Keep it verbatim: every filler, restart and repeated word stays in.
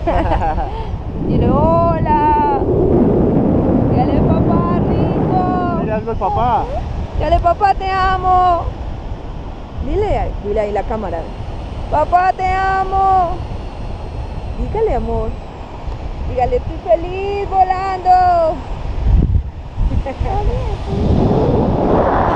Dile hola. Dile papá rico. Dile algo al papá. Dile papá te amo. Dile, dile ahí la cámara. Papá te amo. Dígale amor. Dígale estoy feliz volando.